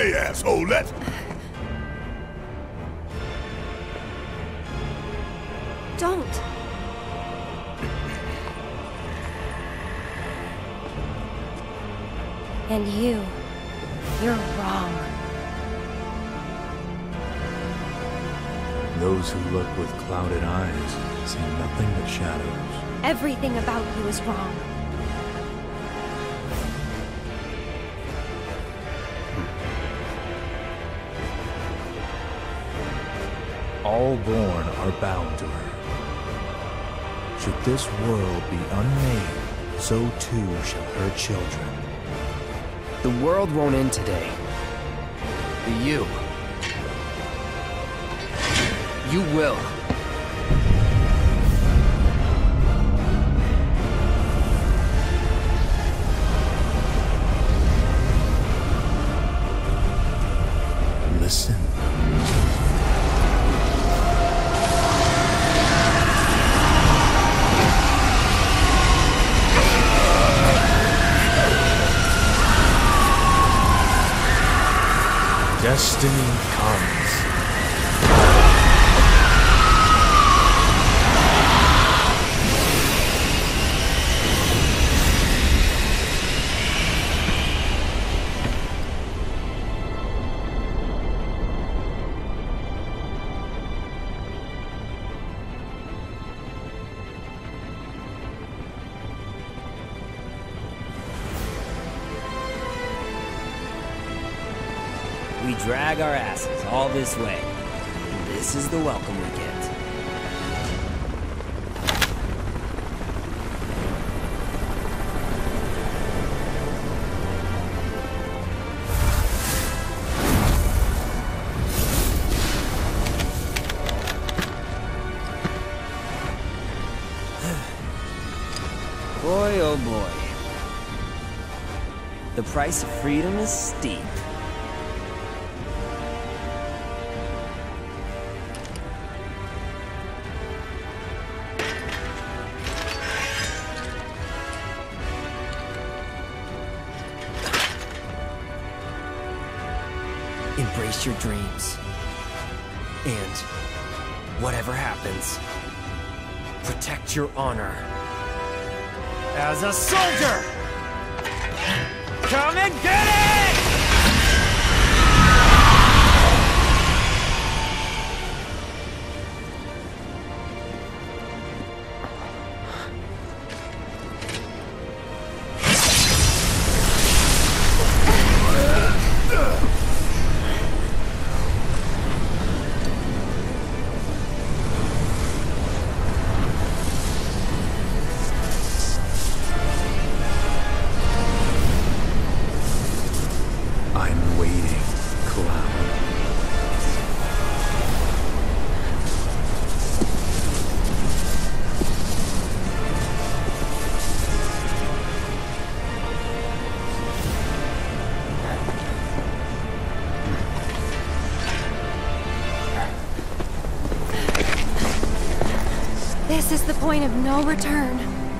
Okay, asshole, let's... Don't. And you're wrong. Those who look with clouded eyes see nothing but shadows. Everything about you is wrong. All born are bound to her. Should this world be unmade, so too shall her children. The world won't end today. But you will. Listen. Destiny comes. We drag our asses all this way. This is the welcome we get. Boy, oh boy. The price of freedom is steep. Embrace your dreams. And whatever happens, protect your honor. As a soldier! Come and get it! This is the point of no return.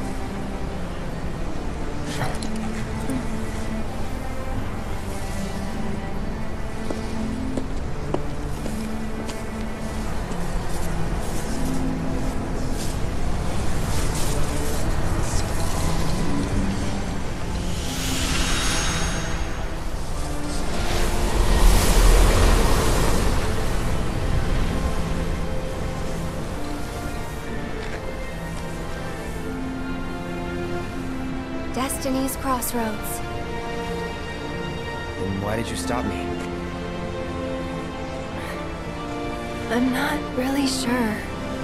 Destiny's crossroads. Then why did you stop me? I'm not really sure.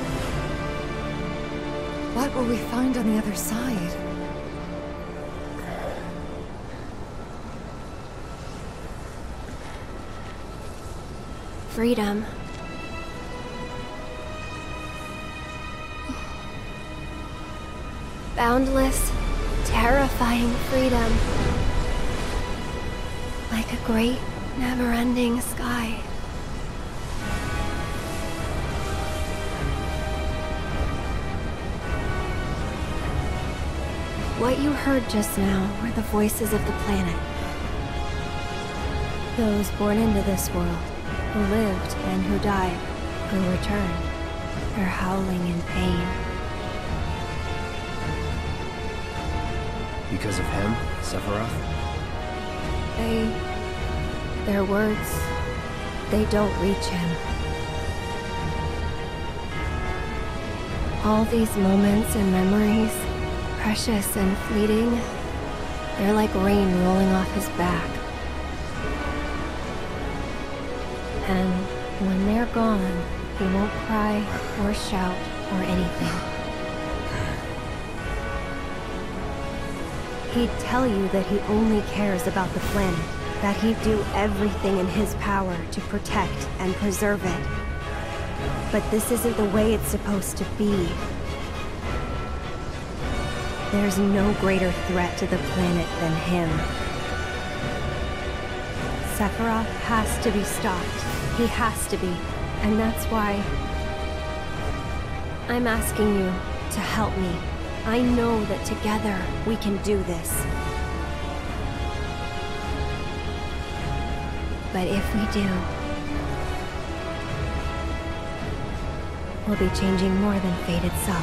What will we find on the other side? Freedom. Boundless, terrifying freedom. Like a great, never-ending sky. What you heard just now were the voices of the planet. Those born into this world, who lived and who died, who returned, are howling in pain. Because of him, Sephiroth? Their words, they don't reach him. All these moments and memories, precious and fleeting, they're like rain rolling off his back. And when they're gone, he won't cry or shout or anything. He'd tell you that he only cares about the planet, that he'd do everything in his power to protect and preserve it. But this isn't the way it's supposed to be. There's no greater threat to the planet than him. Sephiroth has to be stopped. He has to be. And that's why I'm asking you to help me. I know that together we can do this. But if we do, we'll be changing more than fate itself.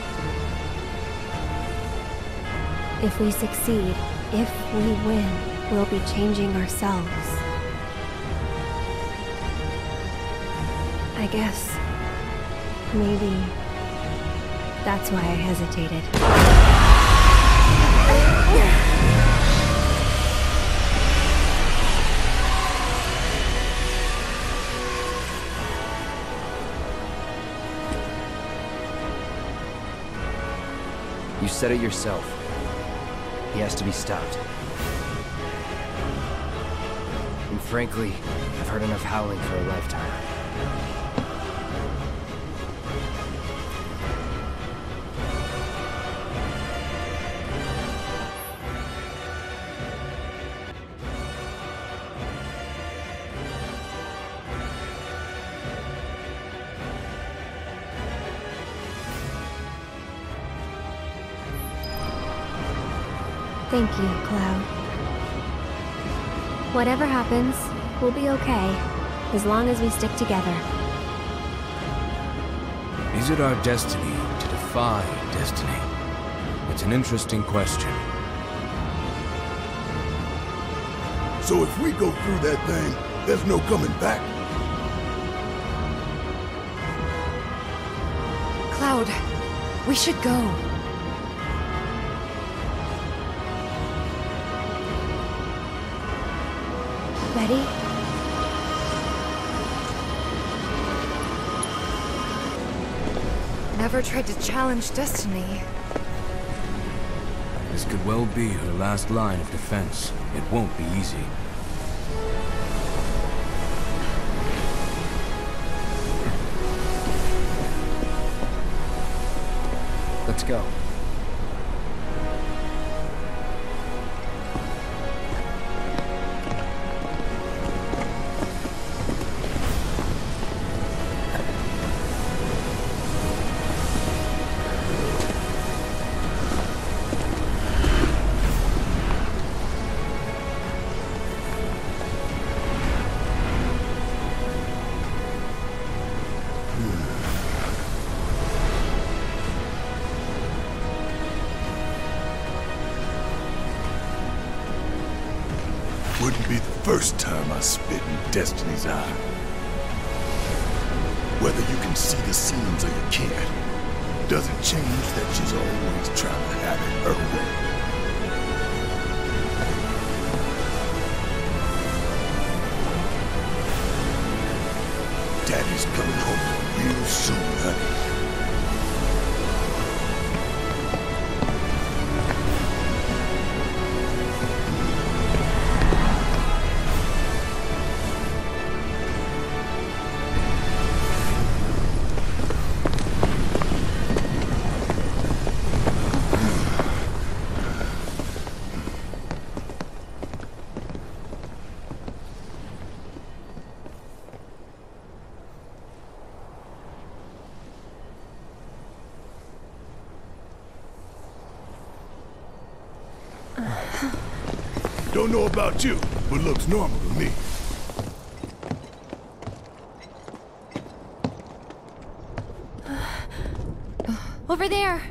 If we succeed, if we win, we'll be changing ourselves. I guess maybe that's why I hesitated. You said it yourself. He has to be stopped. And frankly, I've heard enough howling for a lifetime. Thank you, Cloud. Whatever happens, we'll be okay, as long as we stick together. Is it our destiny to defy destiny? It's an interesting question. So if we go through that thing, there's no coming back. Cloud, we should go. Ready? Never tried to challenge destiny. This could well be her last line of defense. It won't be easy. Let's go. Wouldn't be the first time I spit in Destiny's eye. Whether you can see the scenes or you can't, doesn't change that she's always trying to have it her way. Daddy's coming home real soon, honey. Don't know about you, but looks normal to me. Over there.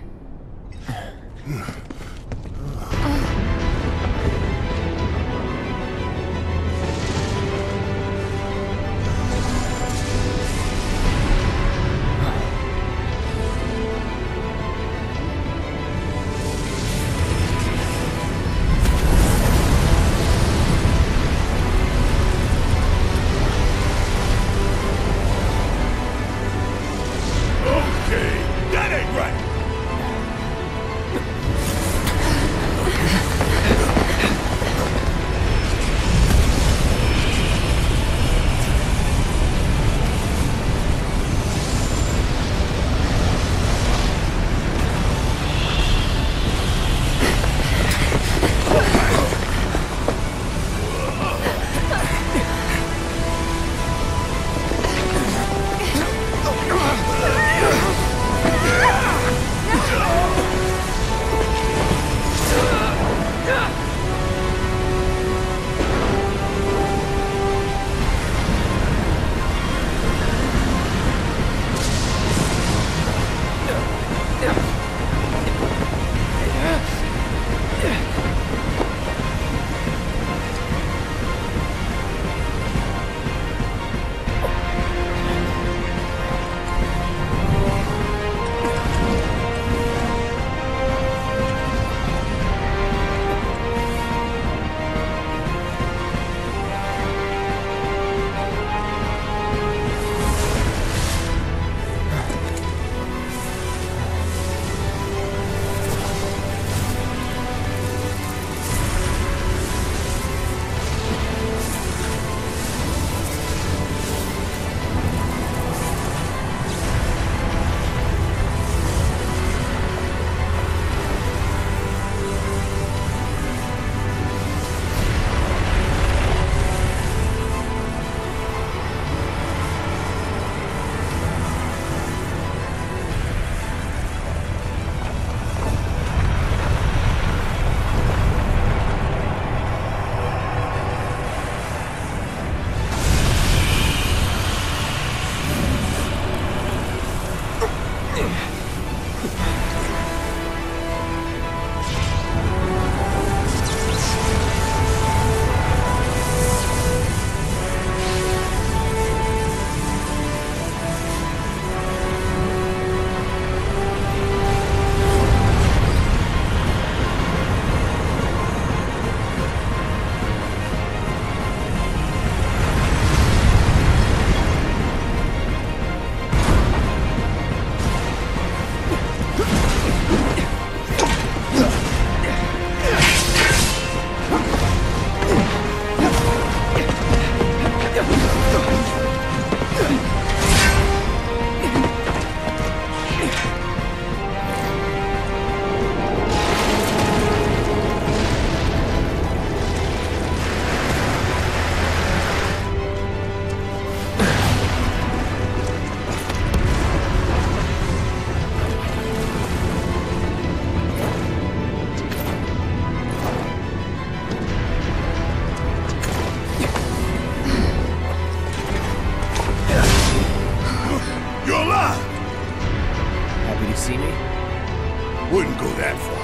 Wouldn't go that far.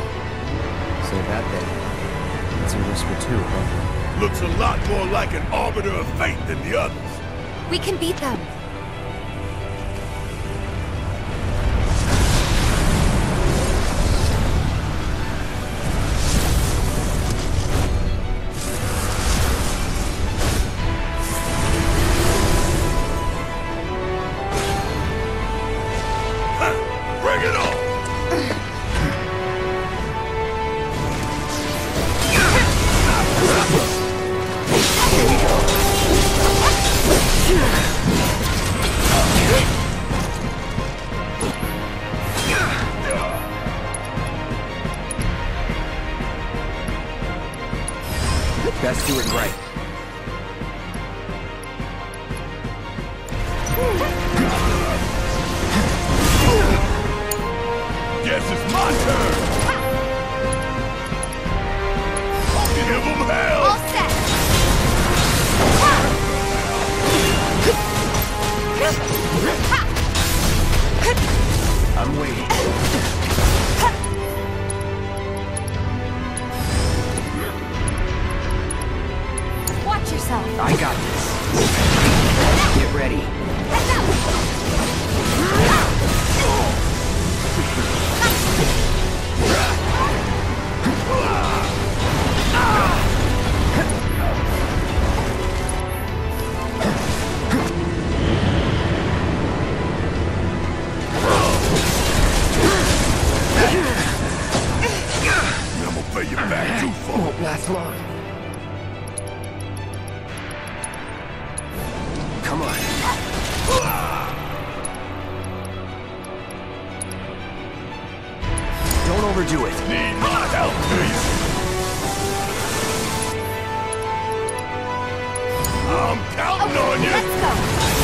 So that then, it's a whisper too, huh? Looks a lot more like an arbiter of fate than the others. We can beat them. Bring it on! Best do it right. Guess it's my turn! Give them hell! All set. I'm waiting. overdo it. Need my help, do you? I'm counting on you! Let's go!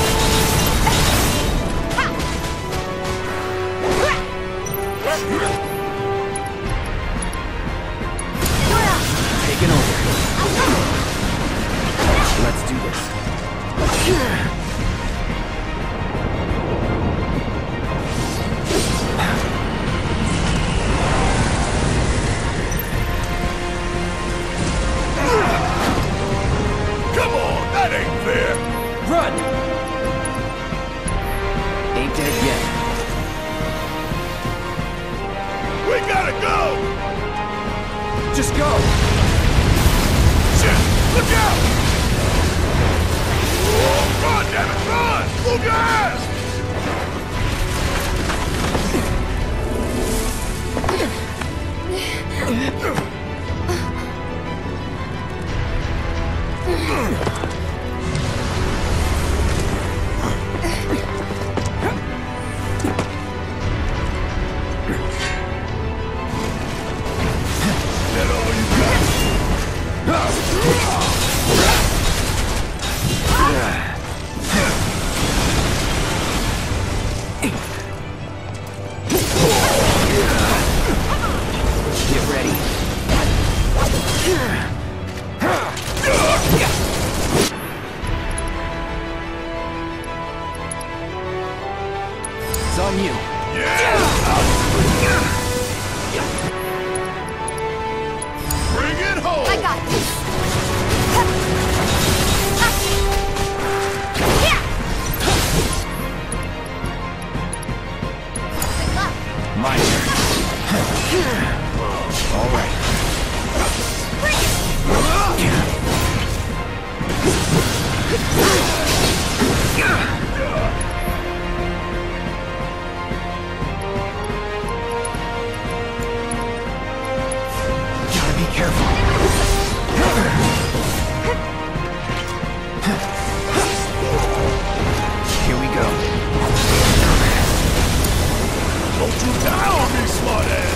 Taking over. Let's do this. Come on, that ain't fair! Run! Ain't dead yet. We gotta go! Just go! Shit! Look out! Oh, run, damn it, run! Move your ass! That all you Get ready. It's on you. Bring it home! I got this! Good luck! My turn. All right. Gotta be careful. Here we go. Don't you die on me, smartass!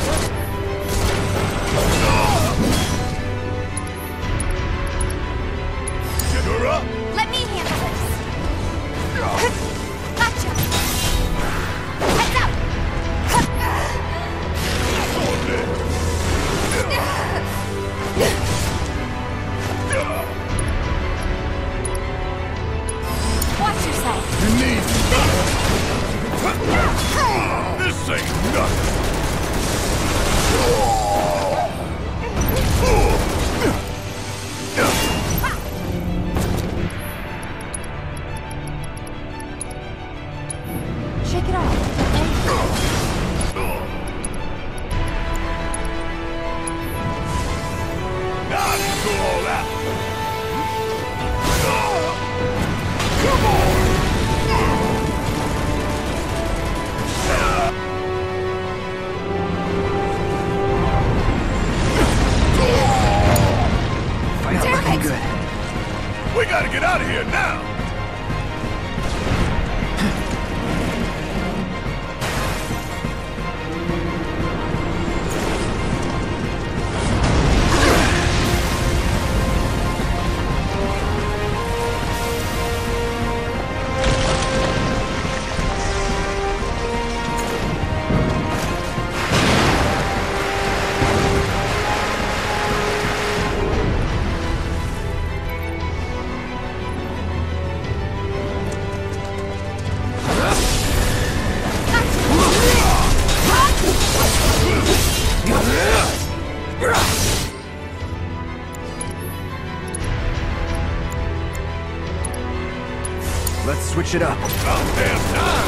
Get her up! Let me handle this! Gotcha! Heads up! On there! Watch yourself! You need nothing! This ain't nothing! Shake it off. Now I can go all out! Come on! Fight's looking good. We gotta get out of here now! Let's switch it up. About damn time!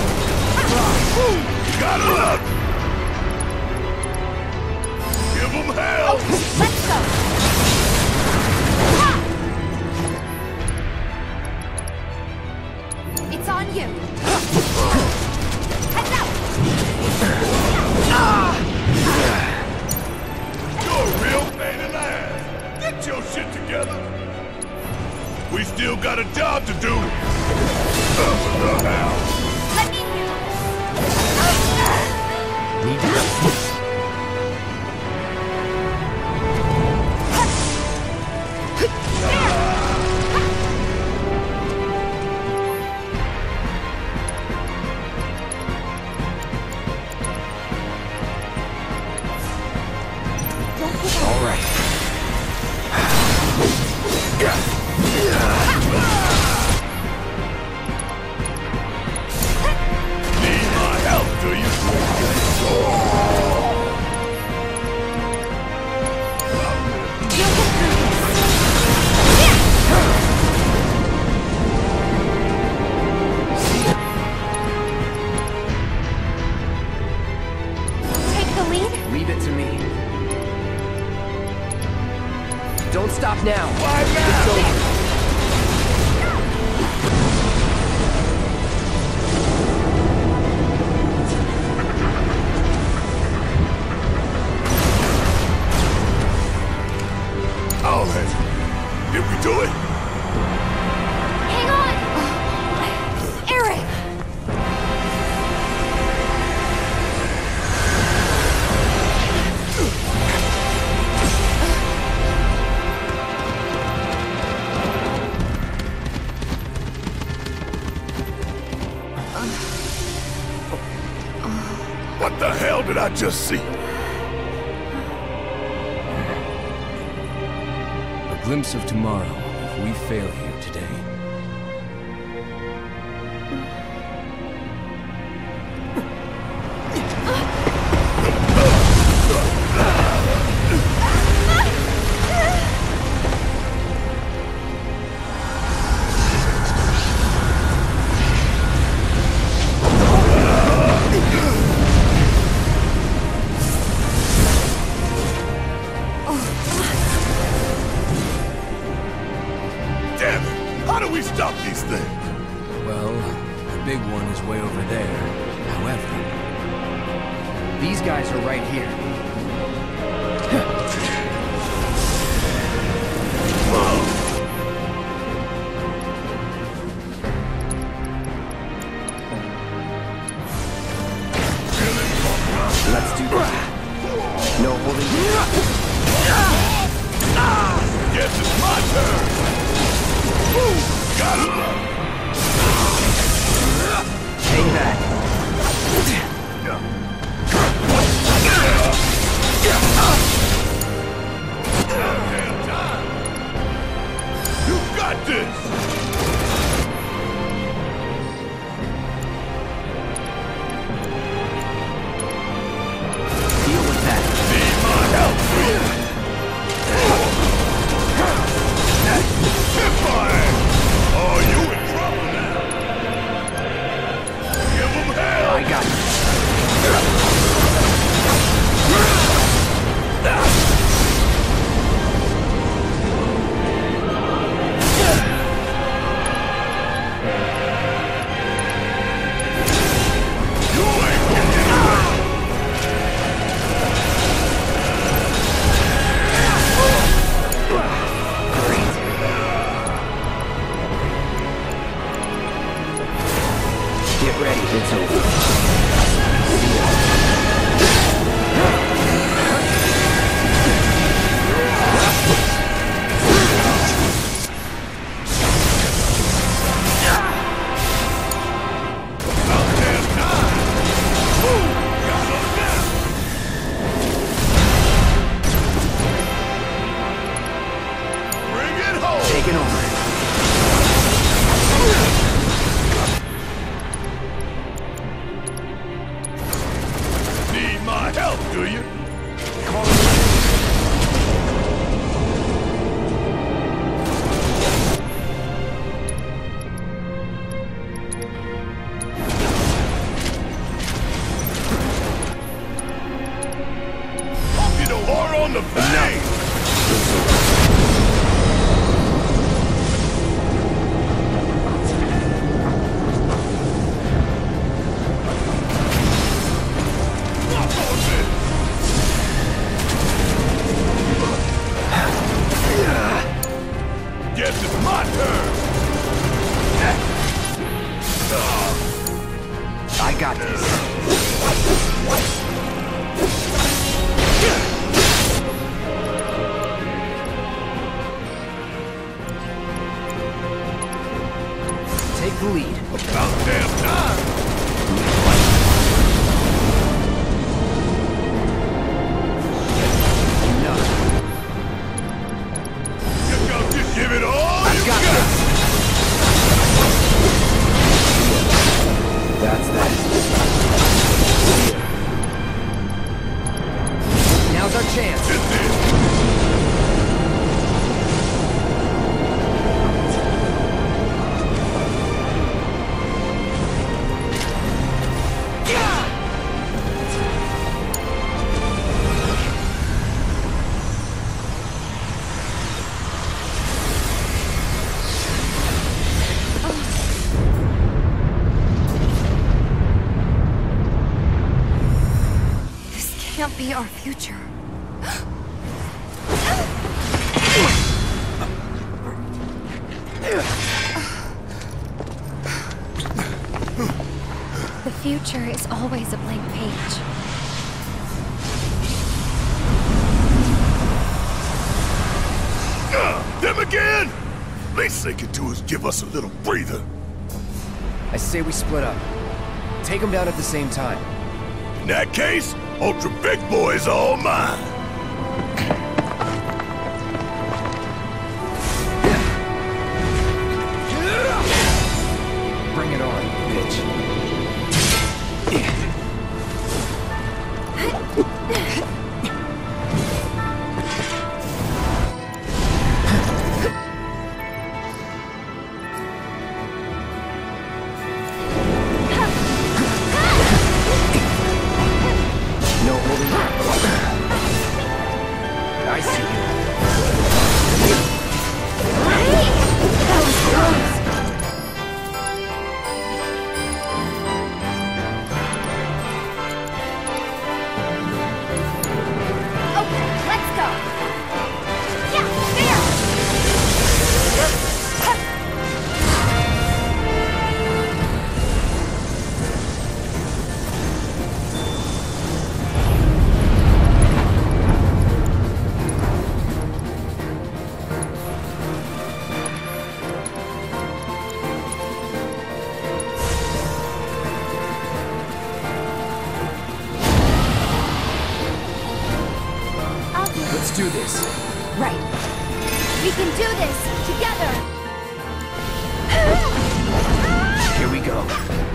Gotta look! Give them hell! Let's go! Ha! It's on you! Heads up! You're a real pain in the ass! Get your shit together! We still got a job to do! What the hell? Let me handle this! Need to Stop now. Why It's now? over. All right. Did we do it? Hang on! Eric! What the hell did I just see? A glimpse of tomorrow if we fail here today. Damn it! How do we stop these things? Well, the big one is way over there. However, these guys are right here. Let's do this. No holding. Guess it's my turn! Got him! Hang back. Damn time! You got this! Deal with that. Need my help, please! Hit my ass! Oh, you in trouble now! Give him hell! I got you. You ain't getting away! Get ready. It's over. About damn time! Woo! Got him now! Bring it home! Taking over. Need my help, do you? Hope you don't war on the bang! Walk on this! Guess it's my turn! I got this. Take the lead. About damn time! Enough. You go, just give it all I've you got got! this. That's that. Now's our chance. This is... can't be our future. The future is always a blank page. Them again? Least they can do is give us a little breather. I say we split up. Take them down at the same time. In that case, Ultra Big Boy's all mine. Bring it on, bitch. No holding back. I see you. That was close. Okay, let's go. Yeah, there. Let's do this. Right. We can do this together. Here we go.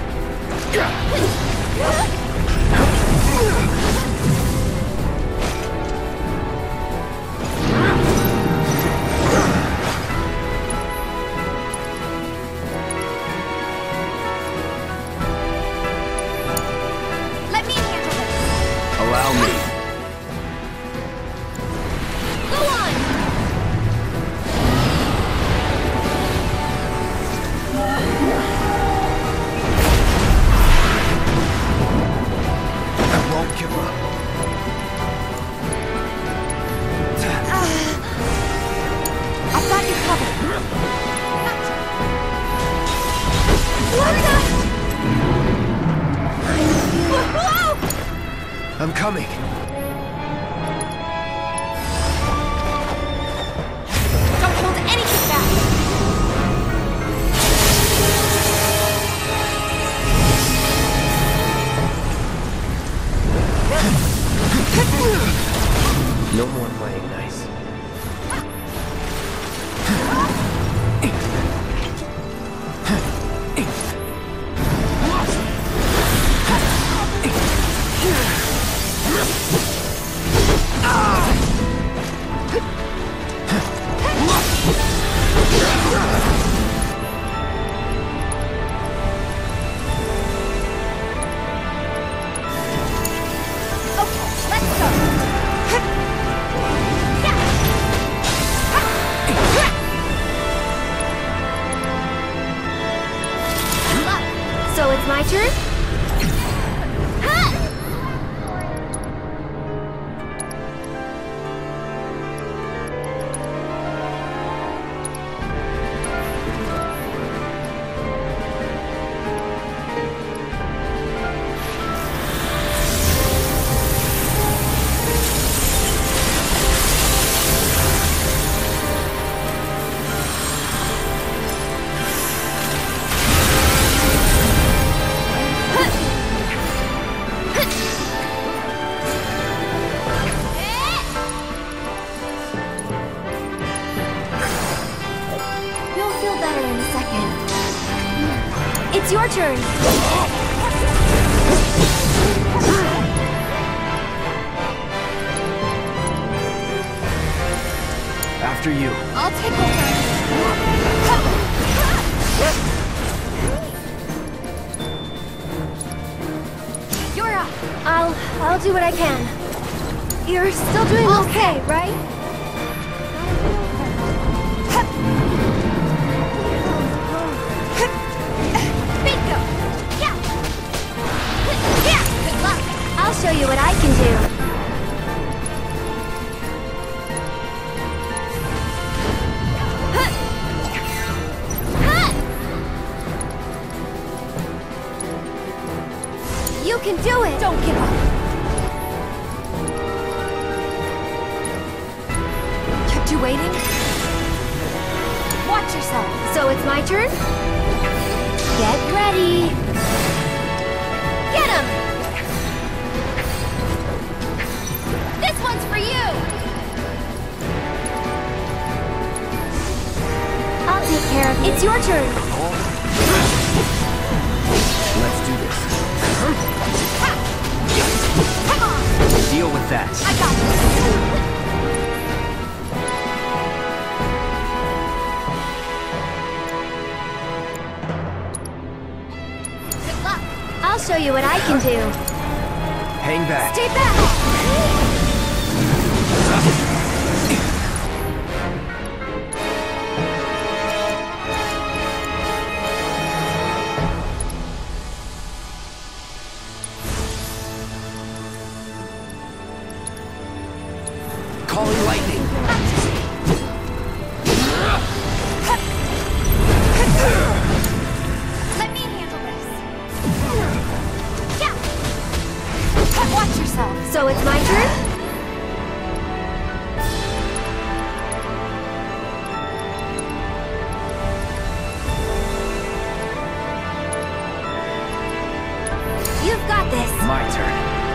Let me handle this. Allow me. Go on. I won't give up. I've got you covered. What the? Whoa! I'm coming. Don't hold anything back. No more playing nice. Okay, let's go. So it's my turn? You'll feel better in a second. It's your turn. After you. I'll take over. You're up. I'll do what I can. You're still doing okay, right? Bingo. Yeah. Yeah. Good luck. I'll show you what I can do. You can do it! Don't give up! Kept you waiting? Watch yourself! So it's my turn? Get ready! Get him! This one's for you! I'll take care of it. It's your turn! Let's do this. Come on! Deal with that. I got this! Good luck! I'll show you what I can do. Hang back. Stay back! Calling lightning. Let me handle this. Yeah. Watch yourself. So it's my turn? You've got this. My turn.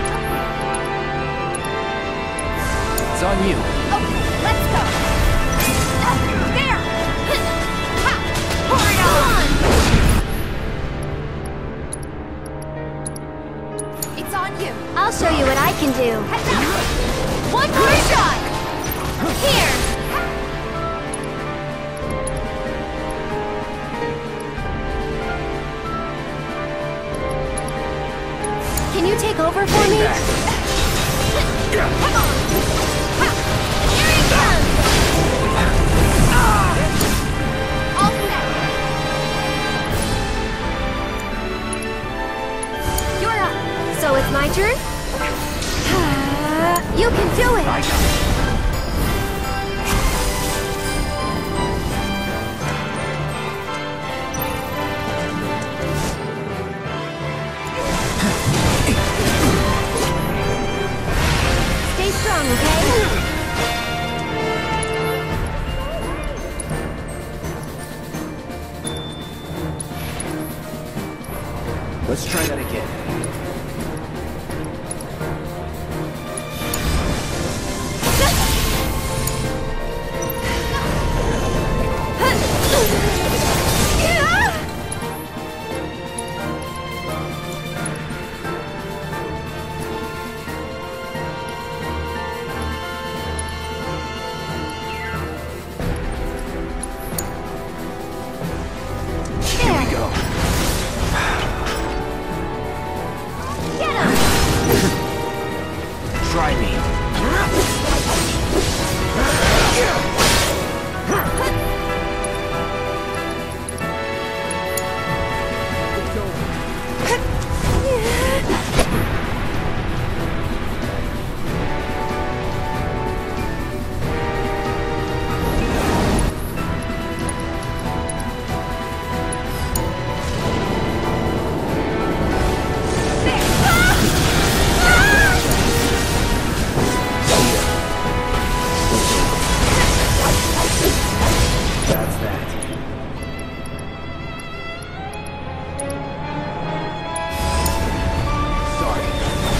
It's on you. Okay, let's go. There. Ha. Pour it on. It's on you. I'll show you what I can do. One more shot. Here. Can you take over for me? Come on. Ha. Here he comes. All set. You're up. So it's my turn? You can do it. I got it. Stay strong, okay? Let's try that again. Here we go. Get him! Try me. That's that. Sorry.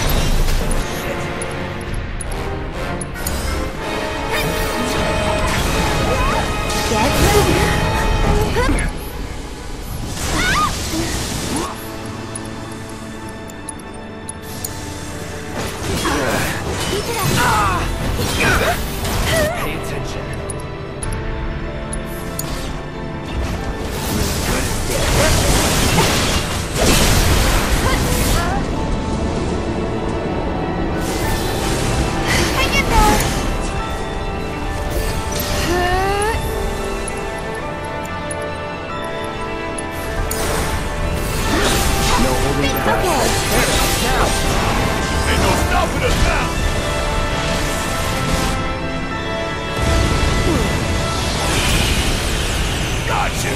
Get ready! Keep it up! Pay attention. Hang in there! No holding back. Okay. Now. Ain't no stopping us now! Gotcha!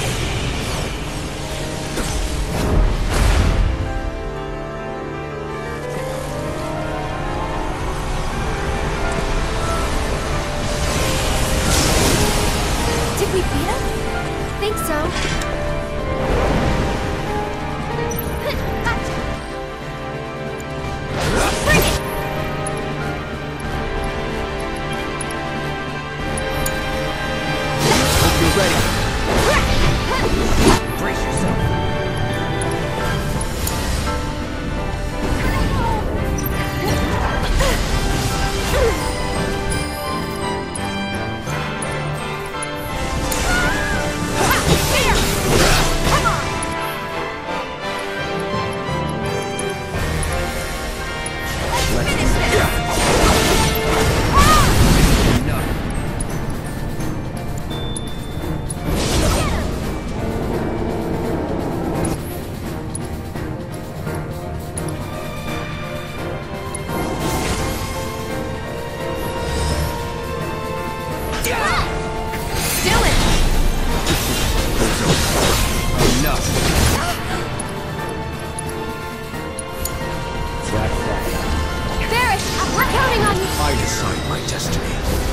counting on you! I decide my destiny.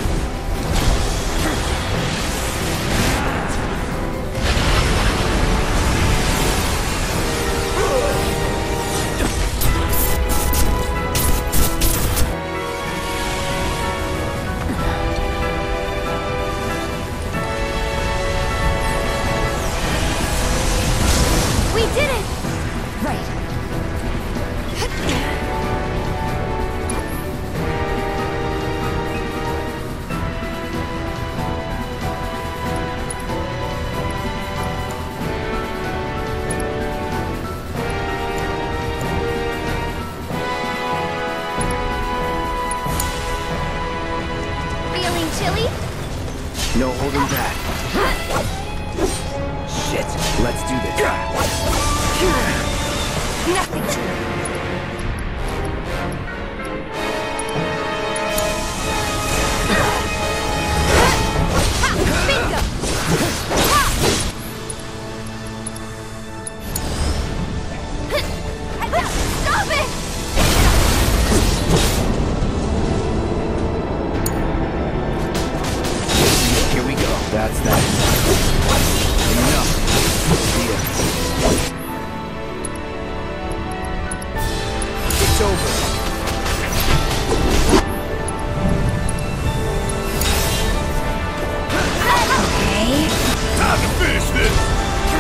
We did it! Right. Feeling chilly? No holding back. Shit, let's do this. Nothing to Bingo! Stop it! Here we go. That's that. Enough. It's over. Okay. Time to finish this!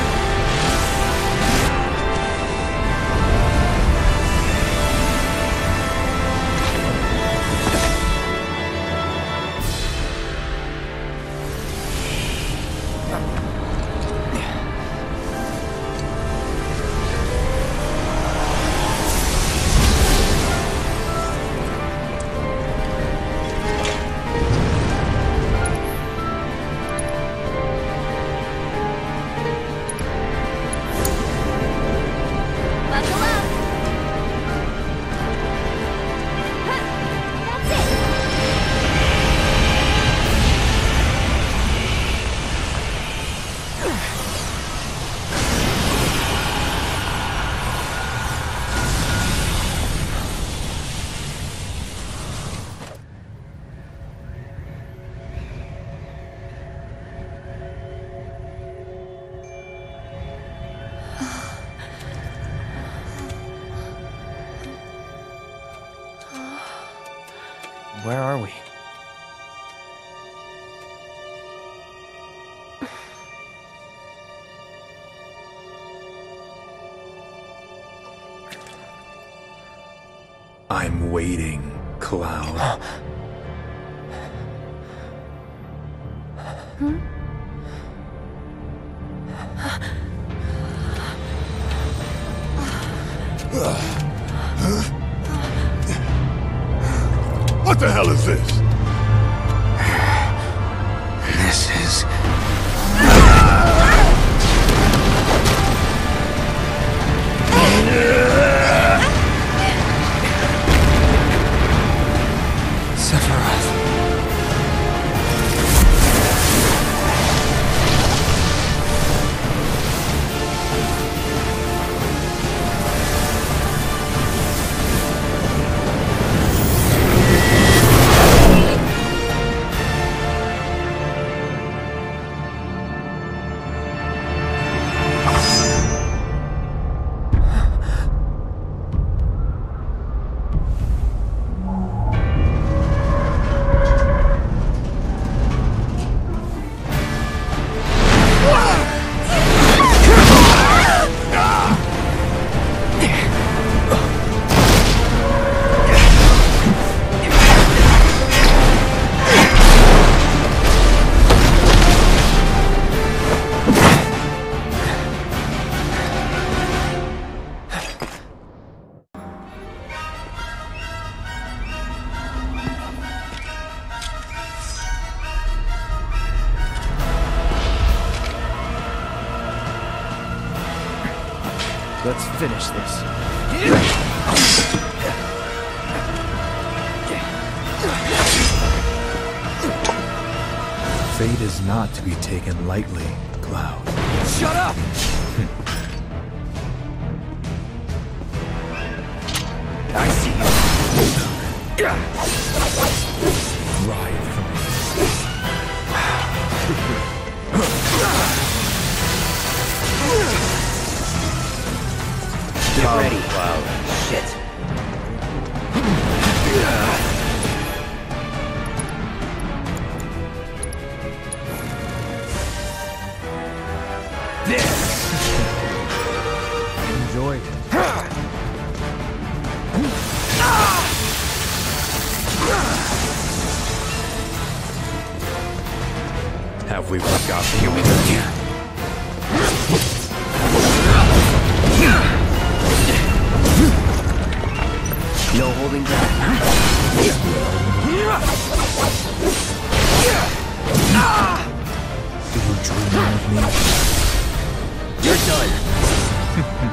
Buckle up. That's it. Where are we? I'm waiting, Cloud. What the hell is this? This is... Sephiroth. Let's finish this. Fate is not to be taken lightly, Cloud. Shut up! I see you. Ride from me. Get ready. Cloud. Shit. There. Enjoy it. Have we forgotten? Here we go. No holding back. Do you dream of me? You're done.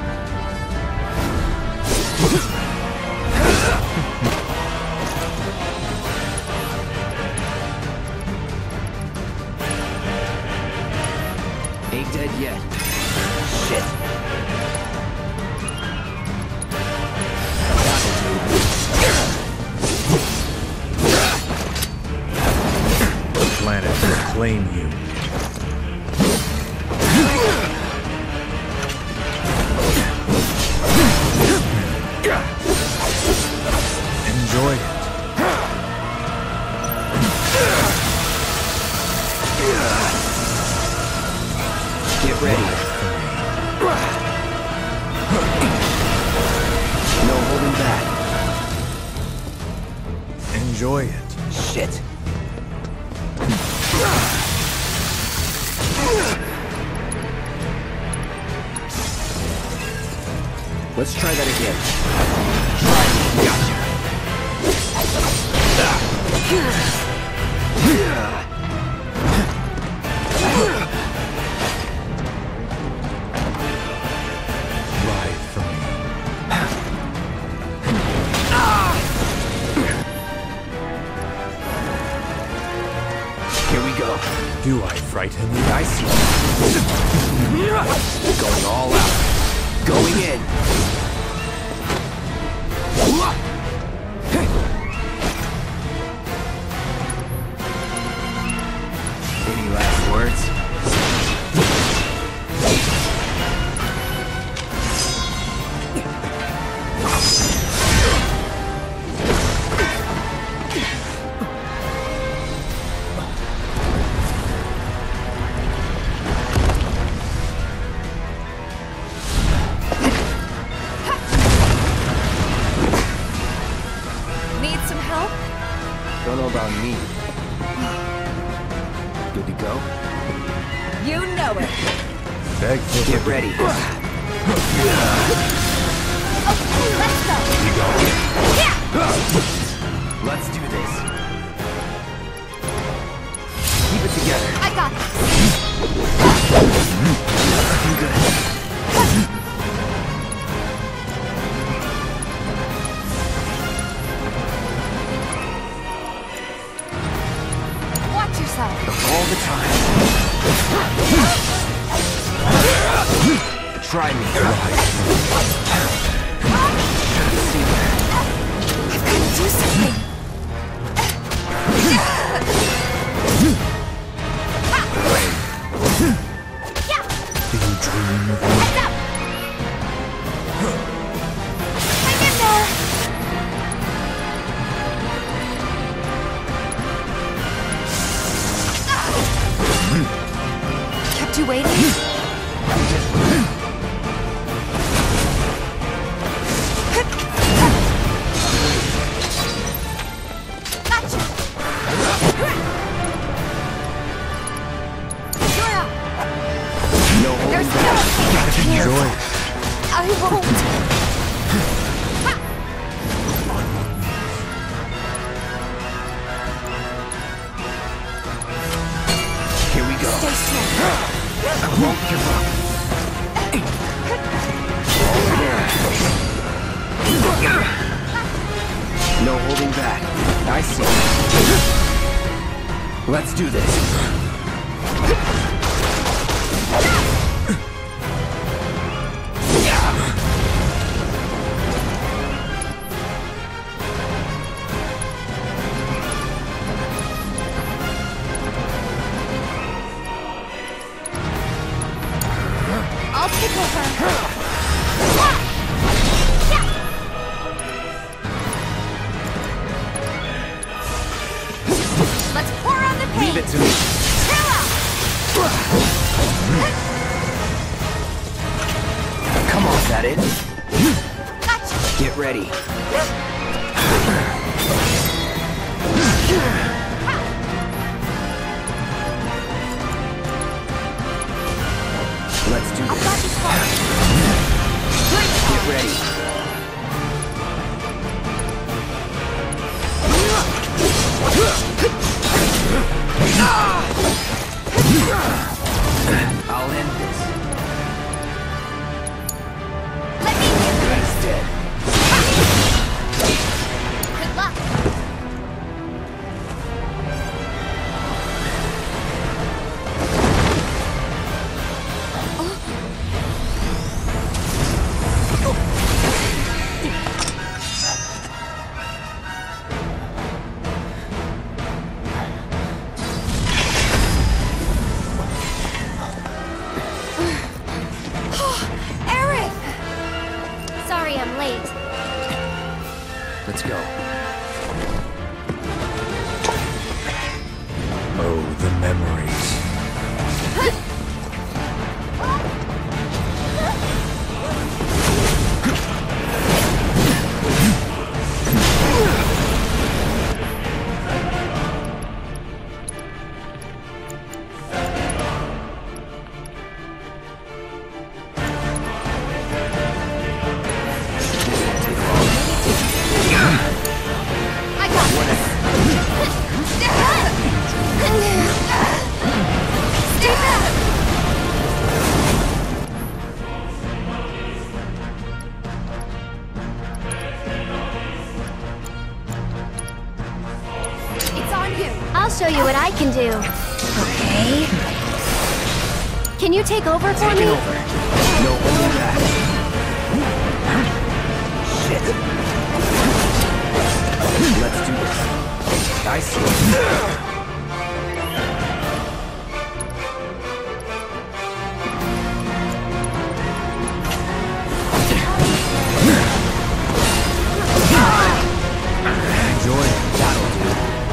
Ain't dead yet. Shit. The planet will claim you. Enjoy it. Get ready. No holding back. Enjoy it. Shit. Let's try that again. Ride for me. Here we go. Do I frighten you? I see. Going all out. Going in. Any last words? Need some help? Don't know about me. Good to go? You know it. Beg for Get ready. Let's go. Let's do this. Keep it together. I got this. Looking good. Watch yourself. All the time. Try me. I've got to do something. Do you dream of me? Heads up. Hang in there. Kept you waiting? Gotcha. You're up. No There's holding back. still Enjoy it. I won't. Here we go. Stay strong. I won't give up. No holding back. I see. Let's do this. Let's pour on the paint. Leave it to me. Chill out. Come on, is that it? Gotcha. Get ready. Let's do I've got this. this far. Get ready. I'll end this. Let me hear it. He's dead. Good luck. Sorry I'm late. Let's go. Oh, the memories. I got this. Stay back. It's on you. I'll show you what I can do. Okay. Can you take over for Take me? it over. No holding back. Shit. Let's do this. I see. Enjoy it. That'll do.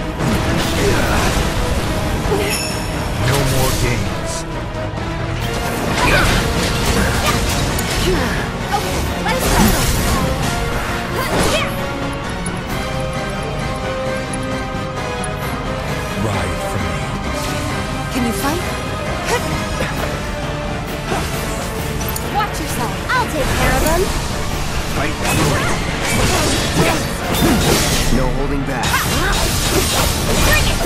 No more games. Let's go. Ride for me. Can you fight? Watch yourself. I'll take care of them. Fight that way. No holding back. Bring it!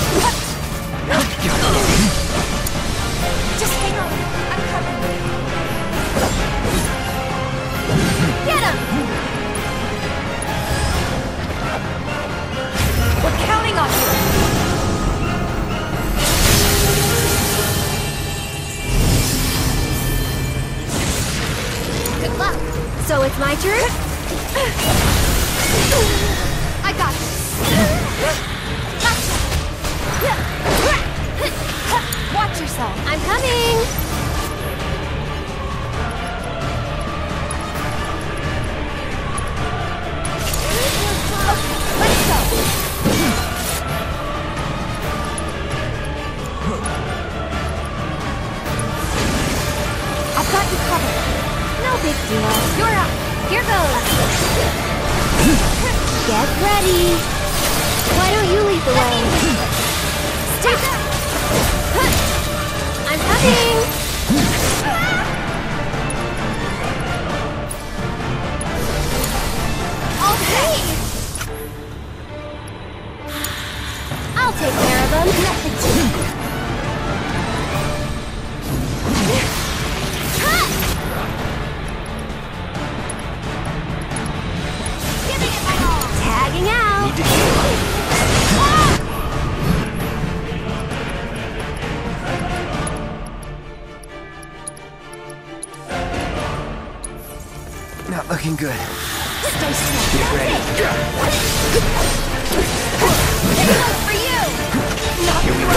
Just hang on. I'm coming. Get him! We're counting on you. Good luck. So it's my turn? I got this. Gotcha. Watch yourself. I'm coming. Okay, let's go. I've got you covered. No big deal. You're up. Here goes. Get ready. Why don't you lead the way? Stay back. I'm coming. Okay. I'll take care of them. Nothing to Giving it my all. Tagging out. Need to heal. Not looking good. Stay strong. Get ready. This one's for you. Here we go.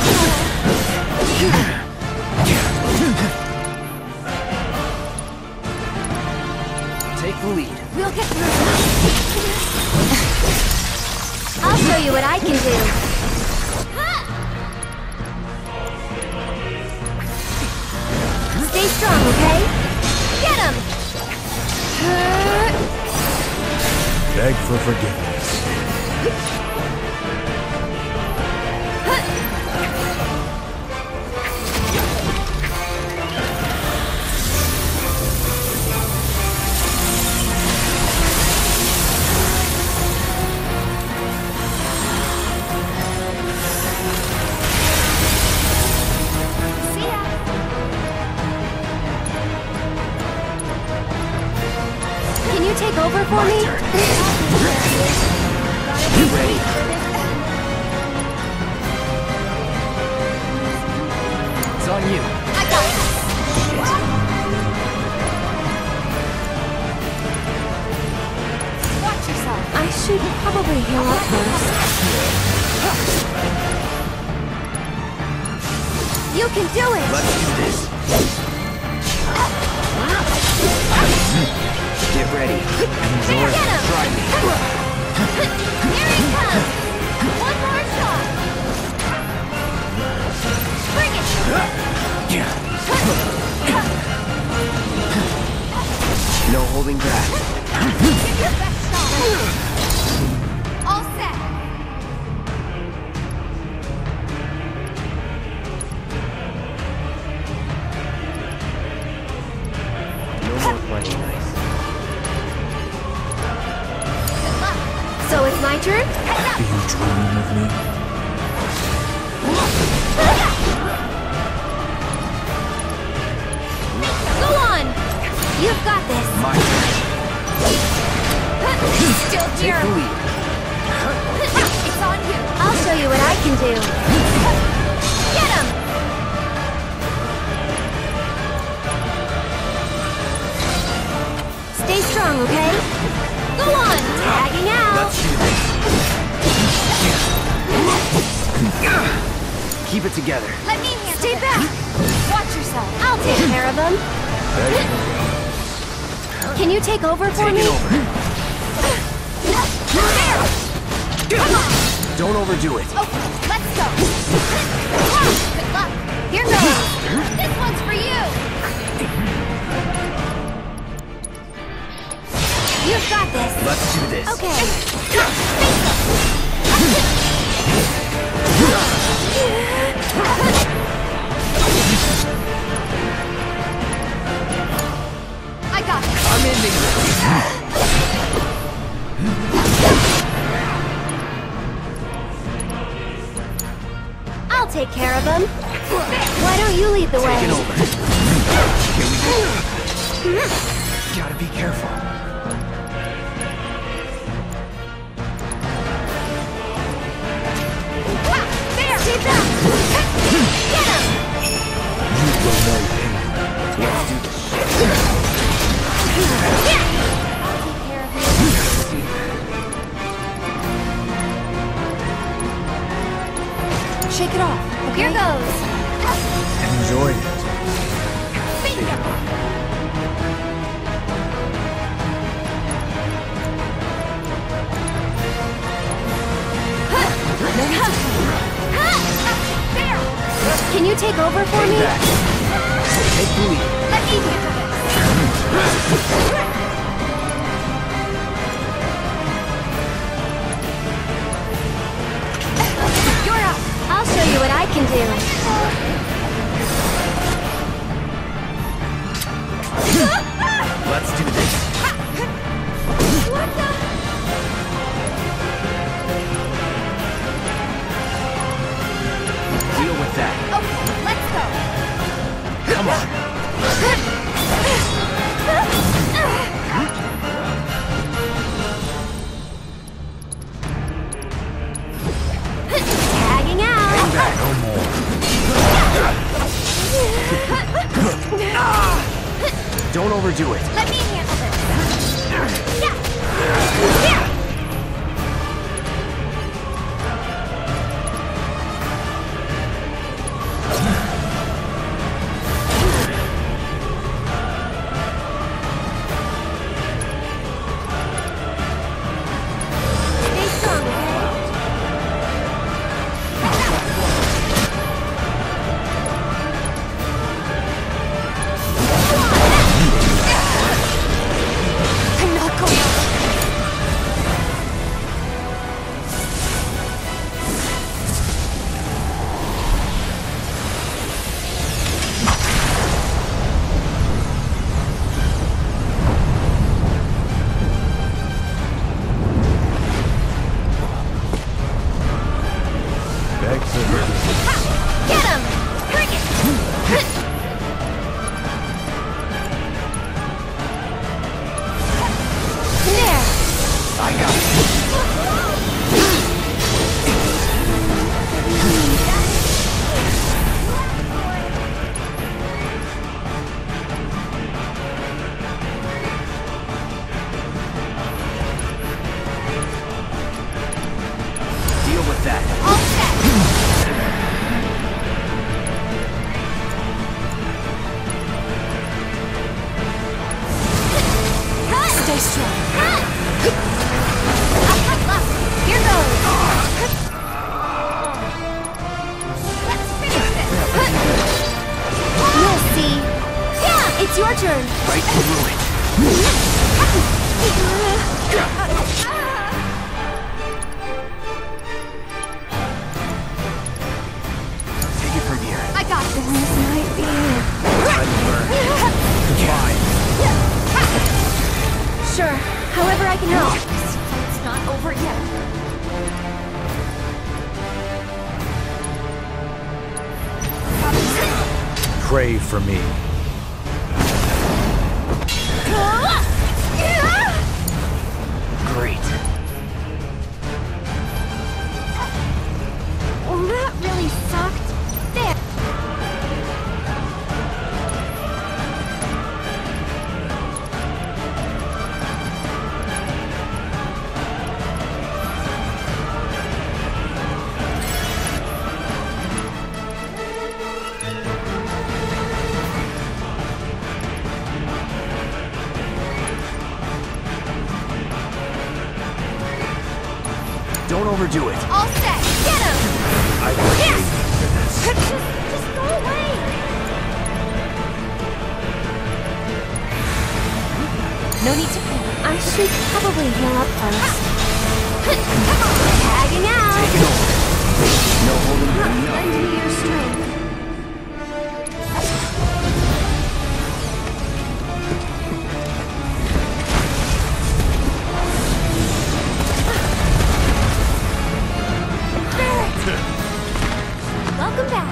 Take the lead. We'll get through this. I'll show you what I can do. Beg for forgiveness. Take over for me? You ready? It's on you. I got it. Watch yourself. I should probably heal up first. You can do it. Let's do this. Get ready. Enjoy. Get him. Try me. Here he comes. One more shot. Bring it. No holding back. Give your best shot. All set. No more playing nice. So it's my turn? Do you dream of me? Go on. You've got this. My turn. Still Take here. the lead. It's on you. I'll show you what I can do. Get him. Stay strong, okay? Go on. Tagging out. Let's do this. Keep it together. Let me handle Stay this. back. Watch yourself. I'll take care of them. Can you take over for Take me? it over. There. Come on. Don't overdo it. Okay, let's go. Good luck. Here goes. This one's for you. You've got this. Let's do this. Okay. I got it. I'm ending this. I'll take care of them. Why don't you lead the way? Take it over. Here we go. Gotta be careful. There. Stay back. Get him. You will know pain. Let's do this. Yeah. I'll take care of you. Shake it off. Here goes. Enjoy it. Bingo. There. Can you take over for Hang me? back. Take the lead. Let me handle this. You're up. I'll show you what I can do. Let's do this. What the? Deal with that. Okay, let's go. Come on. Tagging out. Hang back. No more. Don't overdo it. Let me handle this. Yeah. Yeah. Stay strong, okay? that. All set. Stay strong. Here goes. Let's finish this. You'll see. Yeah, it's your turn. Right through it. Take it from here. I got this. This might be it. Fine. Sure, however I can help. This fight's not over yet. Pray for me. Great. Well, that really sucked. There. Don't overdo it. All set. Get him. I was waiting for this. Just go away. No need to panic. I should probably heal up first. Tagging out. Take it over. No holding me up. Lend me your strength. Welcome back.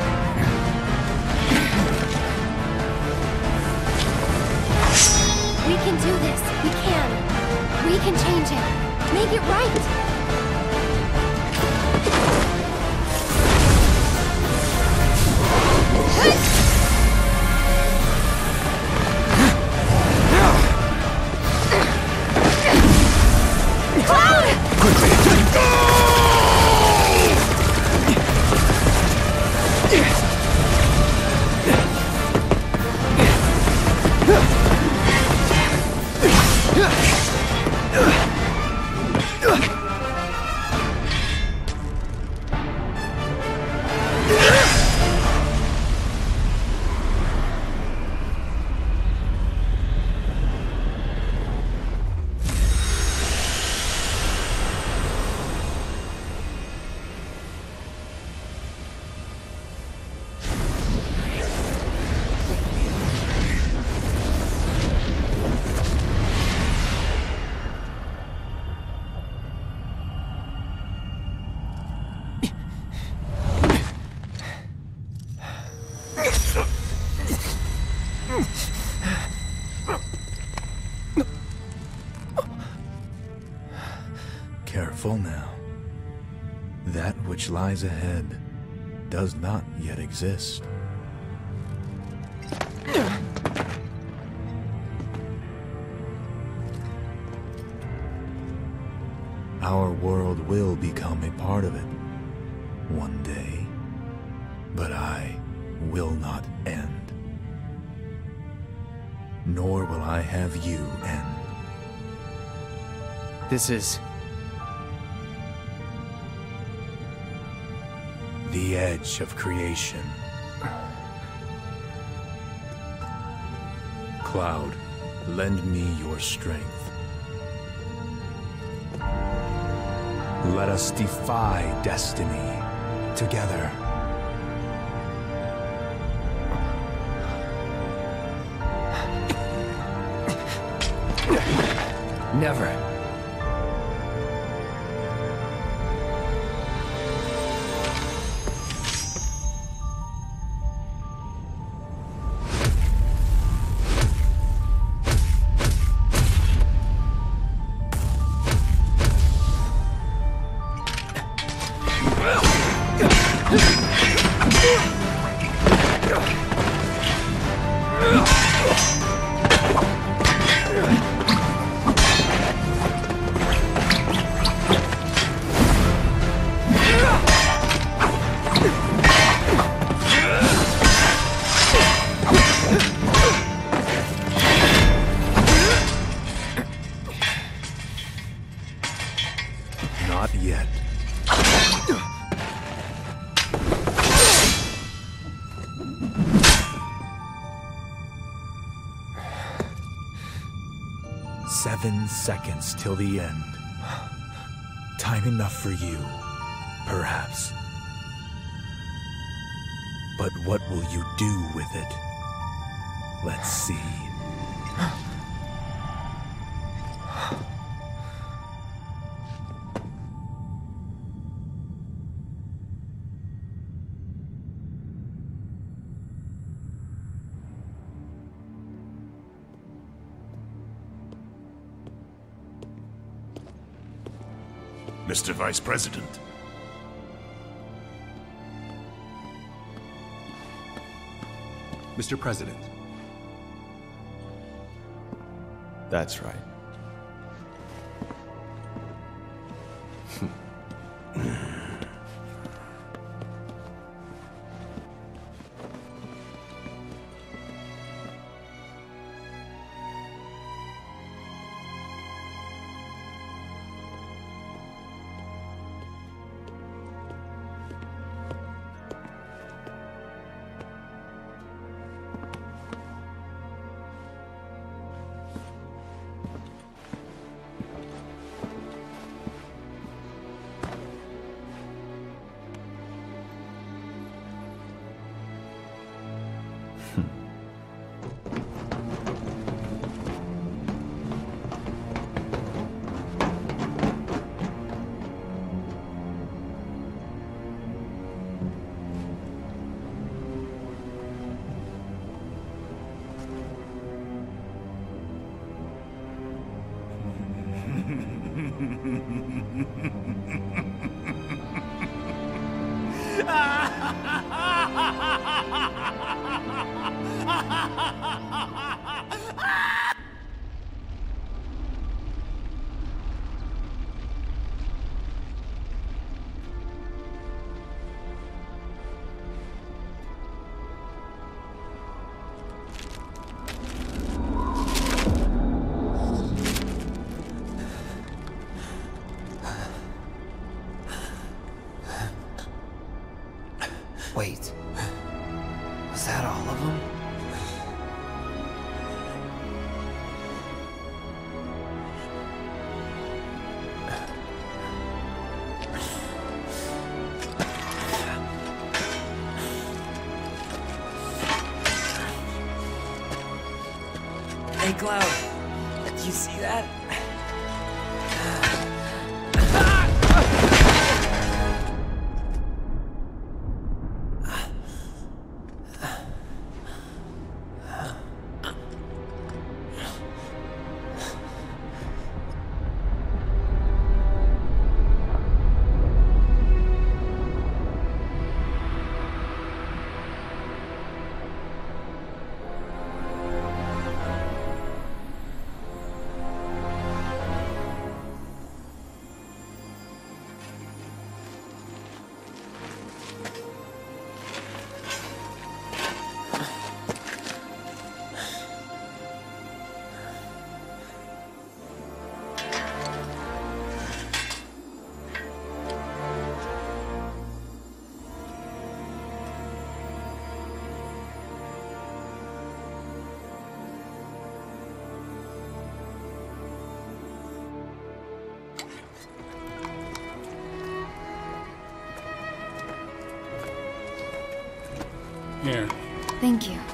We can do this. We can. We can change it. Make it right. Cloud! Careful now. That which lies ahead does not yet exist. Our world will become a part of it one day, but I will not end. Nor will I have you end. This is... The edge of creation. Cloud, lend me your strength. Let us defy destiny together. Never. Not yet. "7 seconds till the end. Time enough for you, perhaps. But what will you do with it? Let's see." Mr. Vice President. Mr. President. That's right. Wait. Was that all of them? Hey, Cloud. Did you see that? Here. Thank you.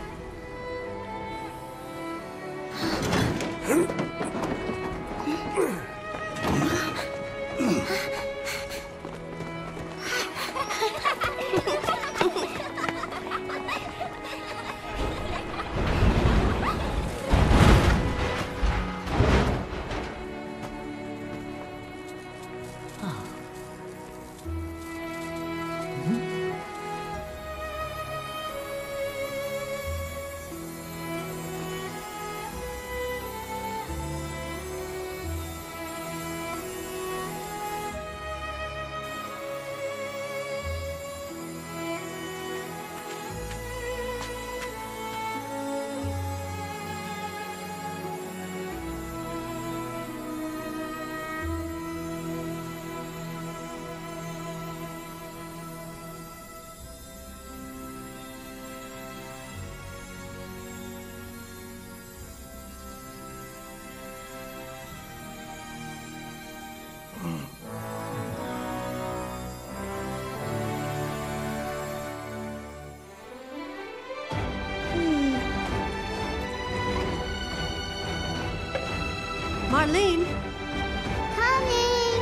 Marlene! Coming!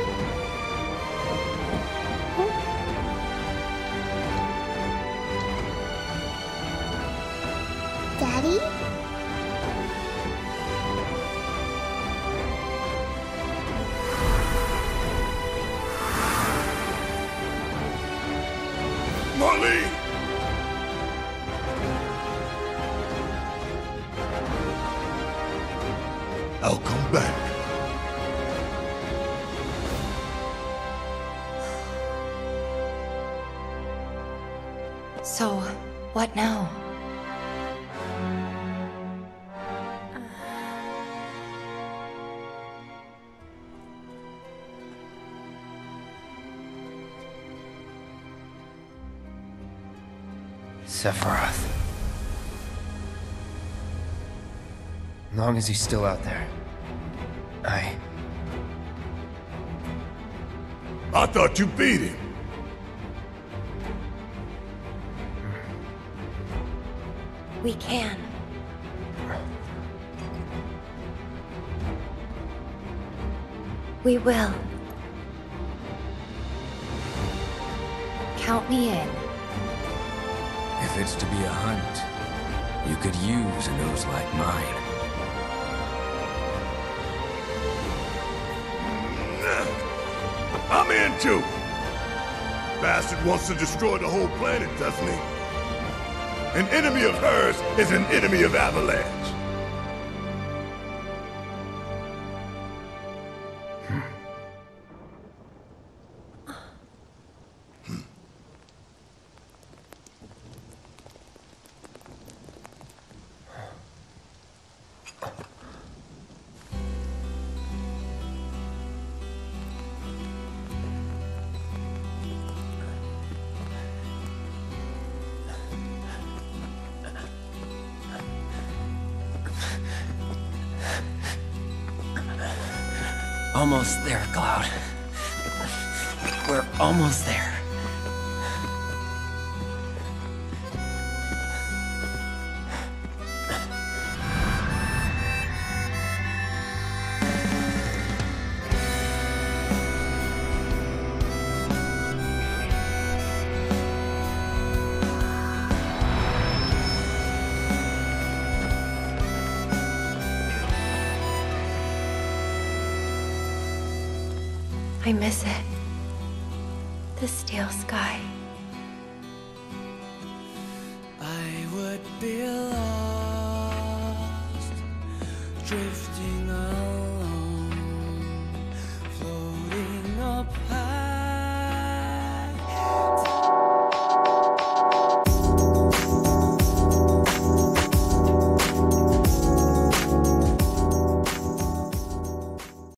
Daddy? Marlene! I'll come back. So, what now? Sephiroth. Long as he's still out there. I thought you beat him. We can. We will. Count me in. If it's to be a hunt, you could use a nose like mine. I'm in too. Bastard wants to destroy the whole planet, doesn't he? An enemy of hers is an enemy of Avalanche. Almost there, Cloud. We're almost there. I miss it. The steel sky. I would be lost.